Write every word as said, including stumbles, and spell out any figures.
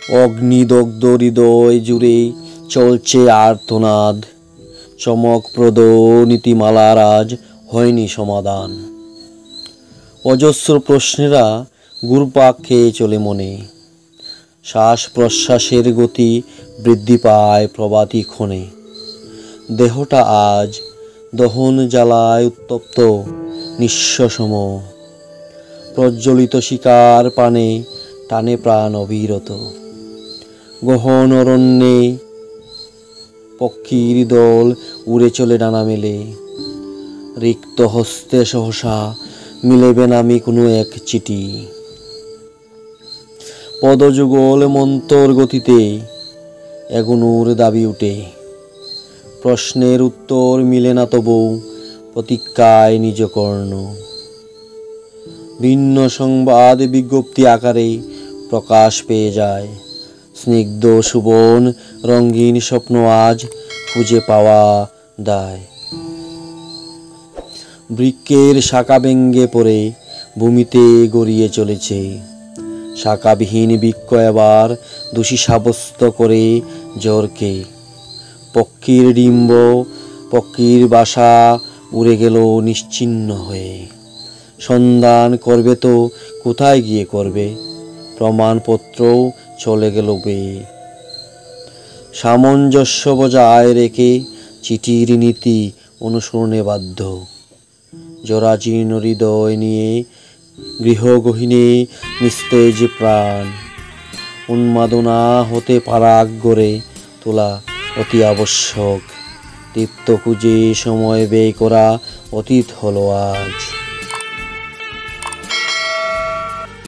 অগ্নিদগ্ধ হৃদয় জুড়ে চলছে আর্তনাদ, চমকপ্রদ নীতিমালার আজ হয়নি সমাধান। অজস্র প্রশ্নেরা ঘুরপাক খেয়ে চলে মনে, শ্বাস প্রশ্বাসের গতি বৃদ্ধি পায় প্রভাতী ক্ষণে। দেহটা আজ দহন জ্বালায় উত্তপ্ত নিঃস্বসম, প্রজ্বলিত শিকার পানে টানে প্রাণ অবিরত। গহন অরণ্যে পক্ষীর দল উড়ে চলে ডানা মেলে, রিক্ত হস্তে সহসা মিলে বেনামি কোনো এক চিঠি। পদযুগল মন্তর গতিতে এগোনোর দাবি উঠে, প্রশ্নের উত্তর মিলে না তবু প্রতীক্ষায় নিজ কর্ণ। ভিন্ন সংবাদ বিজ্ঞপ্তি আকারে প্রকাশ পেয়ে যায়, স্নিগ্ধ সুবন রঙিন স্বপ্ন আজ খুঁজে পাওয়া দায়। বৃক্ষের শাখা ভেঙ্গে পড়ে ভূমিতে গড়িয়ে চলেছে, শাখাবিহীন বৃক্ষ এবার দোষী সাব্যস্ত করে জ্বরকে। পক্ষীর ডিম্ব পক্ষীর বাসা উড়ে গেল নিশ্চিহ্ন হয়ে, সন্ধান করবে তো কোথায় গিয়ে করবে, প্রমাণপত্রও চলে গেল বেয়ে। সামঞ্জস্য বজায় রেখে চিঠির নীতি অনুসরণে বাধ্য, জরাজীর্ণ হৃদয় নিয়ে গৃহগহীনে নিস্তেজ প্রাণ। উন্মাদনা হতে পারাক গড়ে তোলা অতি আবশ্যক, তৃপ্ত খুঁজে সময় ব্যয় করা অতীত হলো আজ।